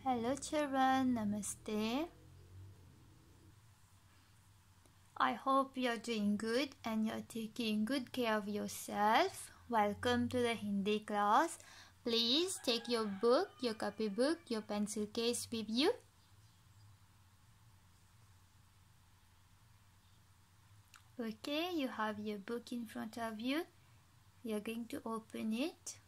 Hello children, Namaste. I hope you're doing good and you're taking good care of yourself. Welcome to the Hindi class. Please take your book, your copybook, your pencil case with you. Okay, you have your book in front of you. You're going to open it.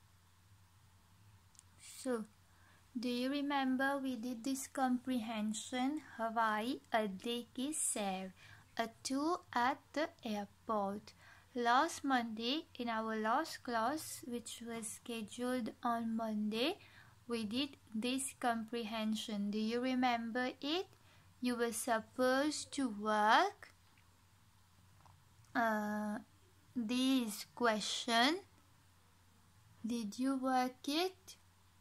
So, do you remember we did this comprehension? Hawaii Adde ki Sair, a tour at the airport. Last Monday, in our last class, which was scheduled on Monday, we did this comprehension. Do you remember it? You were supposed to work this question. Did you work it?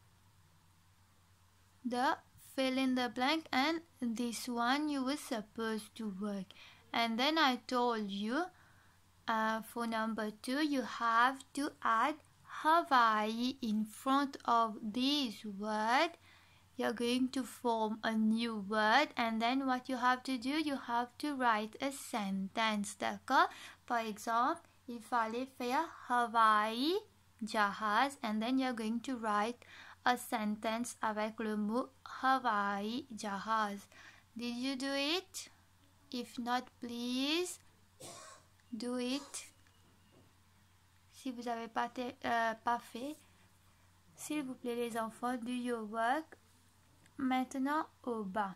The fill in the blank, and this one you were supposed to work. And then I told you for number 2 you have to add Hawaii in front of this word. You're going to form a new word, and then what you have to do, you have to write a sentence. D'accord? Par exemple, il fallait faire Hawaii jahaz, and then you're going to write a sentence avec le mot Hawaii jahaz. Did you do it? If not, please do it. Si vous n'avez pas fait, s'il vous plaît les enfants, do your work. Maintenant au bas.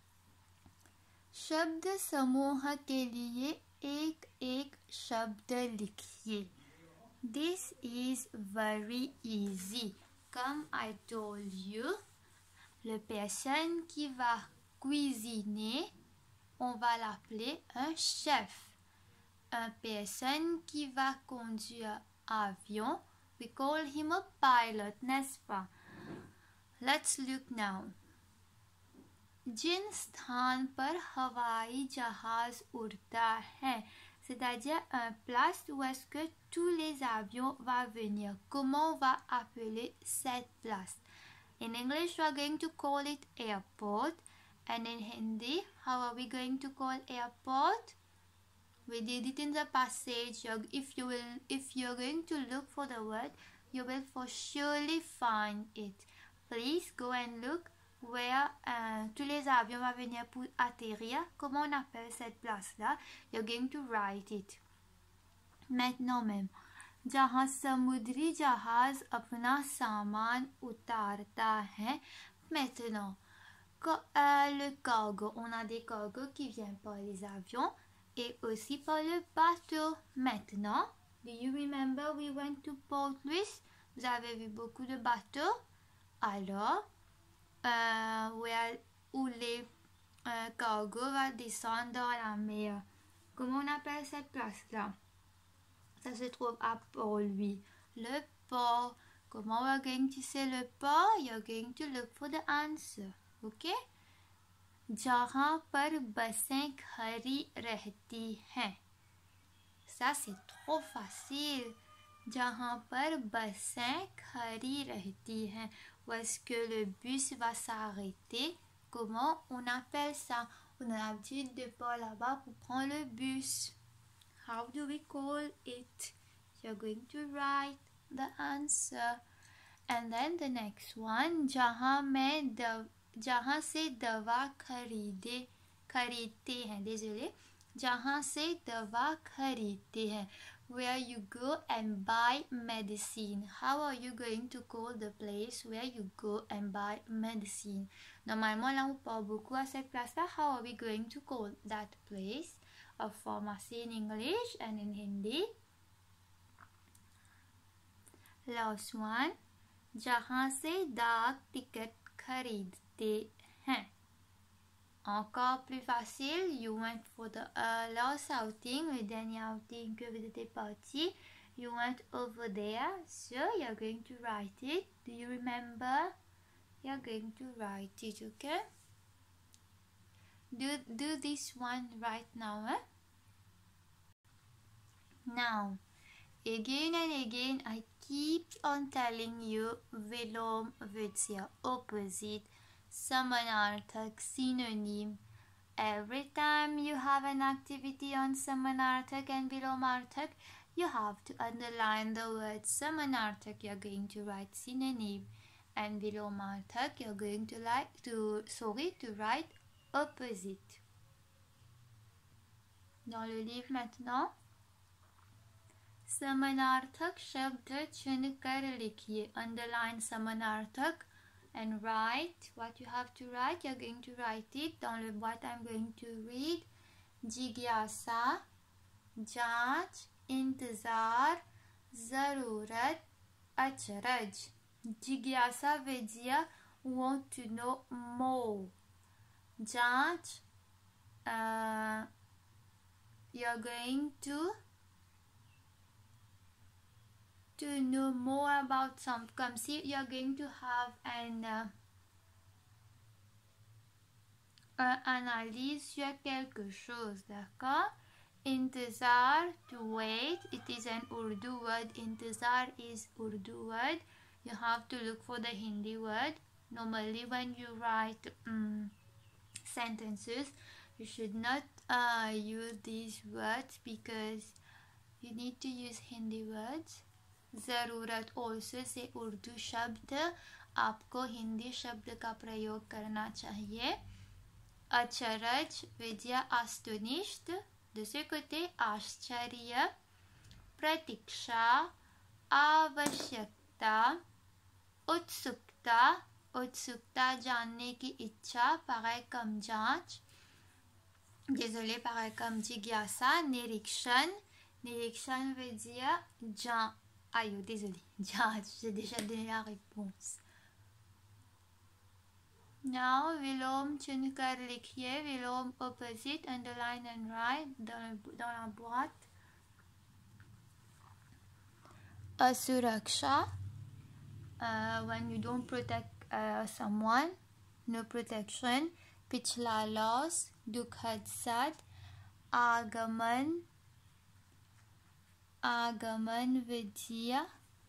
शब्द समूह के लिए एक एक शब्द लिखिए. This is very easy. Comme I told you, la personne qui va cuisiner, on va l'appeler un chef. Une personne qui va conduire avion, we call him a pilot, n'est-ce pas? Let's look now. जिन स्थान पर हवाई जहाज उड़ता है, c'est-à-dire un place où est-ce que tous les avions vont venir. Comment on va appeler cette place? In English, we are going to call it airport. And in Hindi, how are we going to call airport? We did it in the passage. If you're going to look for the word, you will for surely find it. Please go and look where tous les avions vont venir pour atterrir. Comment on appelle cette place-là? You're going to write it. Maintenant même, जहाँ समुद्री जहाज अपना सामान उतारता है. Maintenant, le cargo, on a des cargos qui viennent par les avions et aussi par le bateau. Maintenant, do you remember we went to Port Louis? Vous avez vu beaucoup de bateaux? Alors, où les cargos vont descendre dans la mer. Comment on appelle cette place-là? Ça se trouve à Port-Louis. Le port. Comment we're going to say le port? You're going to look for the answer. Okay? जहाँ पर बसें खड़ी रहती हैं. Ça c'est trop facile. जहाँ पर बसें खड़ी रहती हैं. Où est-ce que le bus va s'arrêter? Comment on appelle ça? On a l'habitude de pas là-bas pour prendre le bus. How do we call it? You're going to write the answer. And then the next one, जहाँ से दवा खरीदते हैं. désolé. जहाँ से दवा खरीदते हैं. Where you go and buy medicine. How are you going to call the place where you go and buy medicine? Normalement, là, on parle beaucoup à cette place-là. How are we going to call that place? A pharmacy in English and in Hindi. Last one. जहाँ से डाक टिकट खरीदते हैं. Encore plus facile, you went for the last outing, le dernier outing que vous étiez parti. You went over there, so you're going to write it. Do you remember? You're going to write it, okay? Do this one right now, eh? Now, again and again, I keep on telling you, Vilom veut dire opposite. समानार्थक synonyme. Every time you have an activity on Samanarthak and Vilomarthak, you have to underline the word Samanarthak. You're going to write synonym, and Vilomarthak you're going to write opposite. Dans le livre maintenant, Samanarthak शब्द चुन कर लिखिए. Underline Samanarthak and write what you have to write. You're going to write it dans le boîte. I'm going to read. जिज्ञासा, जांच, इंतजार, जरूरत, अचरज. जिज्ञासा veut dire want to know more. जांच, you're going to know more about something. Comme si you're going to have an analyse sur quelque chose, d'accord? Intizar, to wait. It is an Urdu word. Intizar is Urdu word. You have to look for the Hindi word. Normally when you write sentences, you should not use these words because you need to use Hindi words. ज़रूरत also से उर्दू शब्द, आपको हिंदी शब्द का प्रयोग करना चाहिए. अचरज विद्या astonished, de ce côté आश्चर्य. प्रतीक्षा, आवश्यकता. उत्सुकता, उत्सुकता जानने की इच्छा, pareil comme जांच. Désolé, pareil comme जिज्ञासा. निरीक्षण, निरीक्षण veut dire जांच. Aïe, désolé, j'ai déjà donné la réponse. Now, vilom चुनकर लिखिए. Vilom opposite, underline and write dans la boîte. Asuraksha, when you don't protect someone, no protection. पिछला loss, दुखद साथ. आगमन, आगमन विद्या.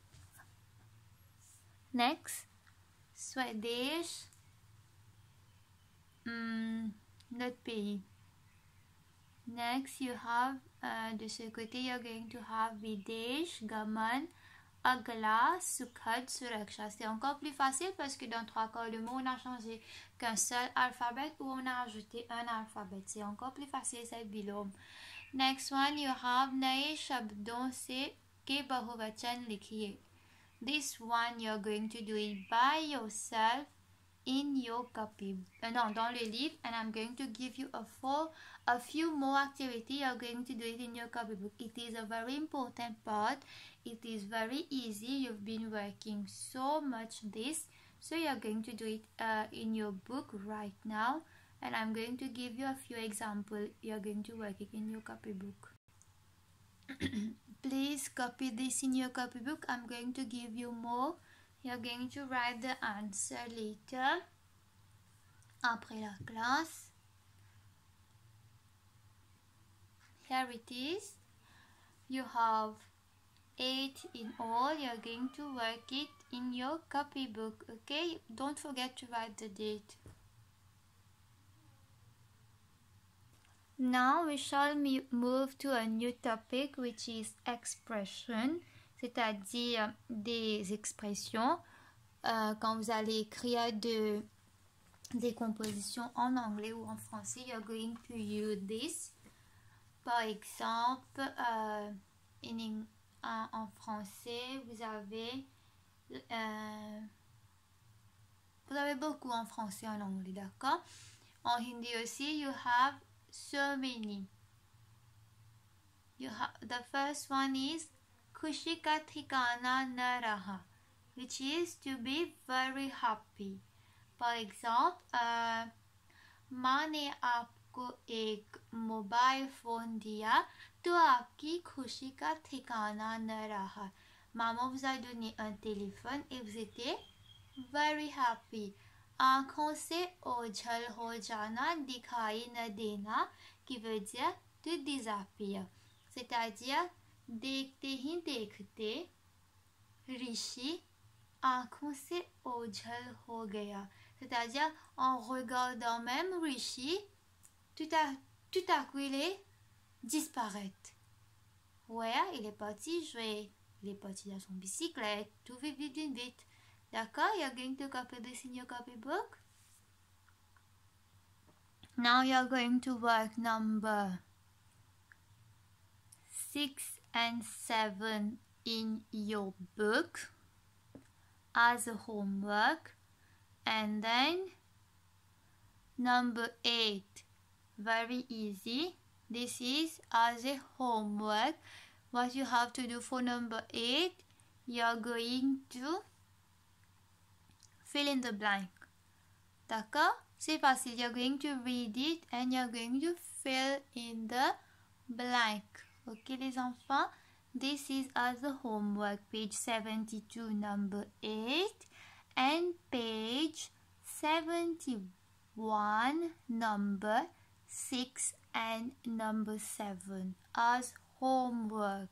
Next, स्वदेश, notre pays. Next, you have de ce côté, you're going to have विदेश, गमन. अगला, सुखद, सुरक्षा. C'est encore plus facile parce que dans 3 cas de mots, on a changé qu'un seul alphabet ou on a ajouté un alphabet. C'est encore plus facile, c'est bilome. Next one, you have नए शब्दों से के बहुवचन लिखिए. This one you're going to do it by yourself in your copy. No, dans le livre, and I'm going to give you a few more activity. You're going to do it in your copybook. It is a very important part. It is very easy. You've been working so much this, so you're going to do it in your book right now. And I'm going to give you a few examples. You're going to work it in your copybook. Please copy this in your copybook. I'm going to give you more. You're going to write the answer later, après la classe. Here it is. You have 8 in all. You're going to work it in your copybook, okay? Don't forget to write the date. Now we shall move to a new topic, which is expression, c'est-à-dire des expressions. Quand vous allez écrire des compositions en anglais ou en français, you're going to use this. Par exemple, en français, vous avez beaucoup en français, en anglais, d'accord? En hindi aussi, you have so many. The first one is खुशी का ठिकाना न रहा, which is to be very happy. For example, माँ ने आपको एक mobile phone दिया तो आपकी खुशी का ठिकाना न रहा. Maman vous a donné un téléphone et vous étiez very happy. आँखों से ओझल हो जाना, दिखाई न देना, qui veut dire to disappear. C'est-à-dire देखते ही देखते ऋषि आँखों से ओझल हो गया. C'est-à-dire, en regardant même Rishi, tout à coup, il est disparaître. Ouais, il est parti jouer. Il est parti dans son bicyclette. Tout vite, vite, vite, vite. D'accord? You're going to copy this in your copybook. Now you're going to work number 6 and 7 in your book as a homework, and then number 8, very easy. This is as a homework. What you have to do for number 8, you're going to fill in the blank. D'accord? C'est facile. You're going to read it and you're going to fill in the blank. Okay, les enfants? This is as a homework, page 72, number 8, and page 71, number 6 and number 7 as homework.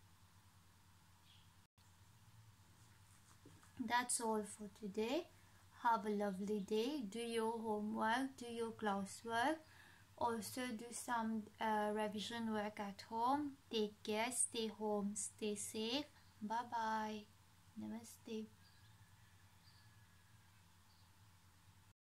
That's all for today. Have a lovely day. Do your homework, do your classwork. Also do some revision work at home. Take care, stay home, stay safe. Bye bye. Namaste.